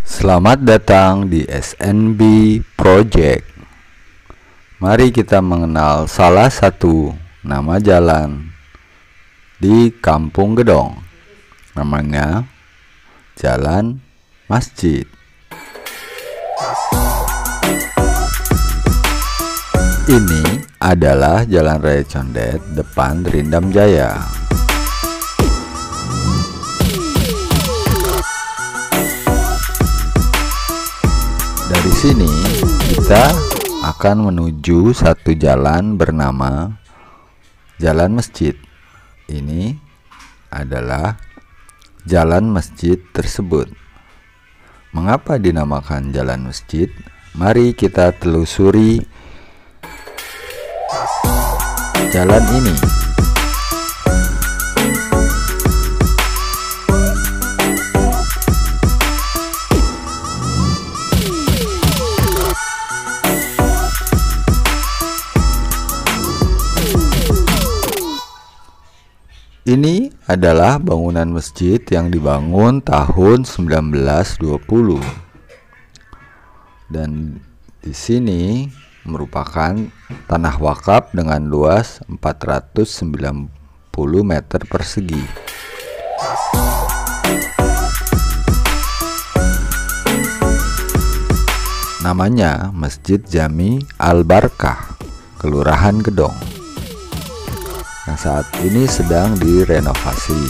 Selamat datang di SNB Project. Mari kita mengenal salah satu nama jalan di Kampung Gedong. Namanya Jalan Masjid. Ini adalah Jalan Raya Condet depan Rindam Jaya. Dari sini kita akan menuju satu jalan bernama Jalan Masjid. Ini adalah jalan masjid tersebut. Mengapa dinamakan Jalan Masjid? Mari kita telusuri jalan ini. Ini adalah bangunan masjid yang dibangun tahun 1920. Dan di sini merupakan tanah wakaf dengan luas 490 meter persegi. Namanya Masjid Jami Al-Barkah, Kelurahan Gedong, yang saat ini sedang direnovasi.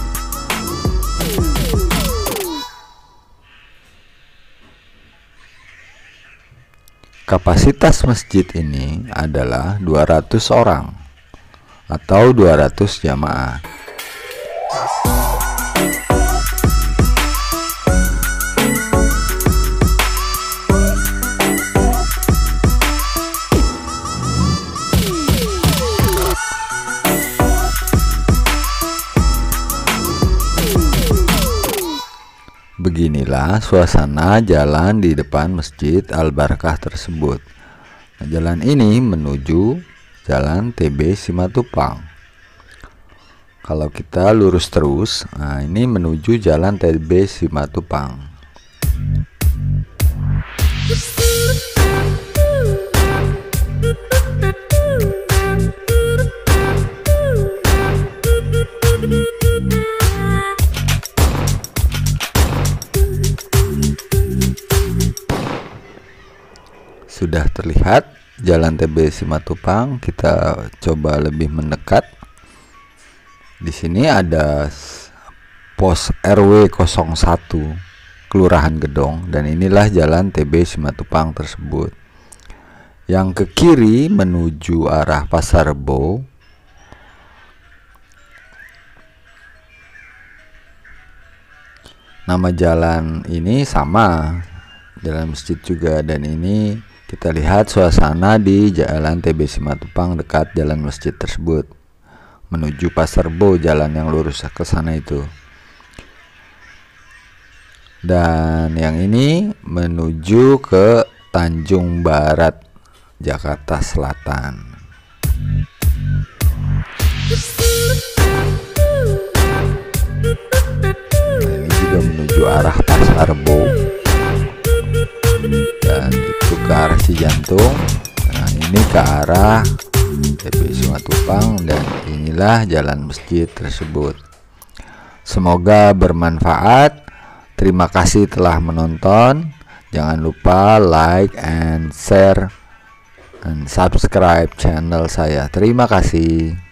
Kapasitas masjid ini adalah 200 orang atau 200 jamaah. Beginilah suasana jalan di depan Masjid Al-Barkah tersebut. Nah, jalan ini menuju Jalan TB Simatupang. Kalau kita lurus terus, nah ini menuju Jalan TB Simatupang. Sudah terlihat Jalan TB Simatupang. Kita coba lebih mendekat. Di sini ada pos RW 01 Kelurahan Gedong, dan inilah Jalan TB Simatupang tersebut. Yang ke kiri menuju arah Pasar Rebo. Nama jalan ini sama, Jalan Masjid juga, dan ini kita lihat suasana di Jalan TB Simatupang dekat Jalan Masjid tersebut menuju Pasar Rebo, jalan yang lurus ke sana itu. Dan yang ini menuju ke Tanjung Barat, Jakarta Selatan. Ini juga menuju arah Pasar Rebo. Dan itu ke arah Cijantung. Nah, ini ke arah TB Simatupang, dan inilah jalan masjid tersebut. Semoga bermanfaat. Terima kasih telah menonton. Jangan lupa like and share and subscribe channel saya. Terima kasih.